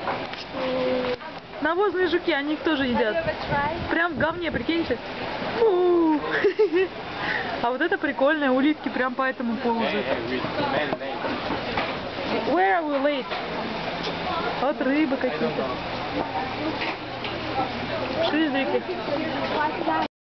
Навозные жуки, они их тоже едят. Прям в говне, прикиньте. Фу. А вот это прикольное, улитки прям по этому ползают. Where are we late? Вот рыбы какие-то. Шизрики.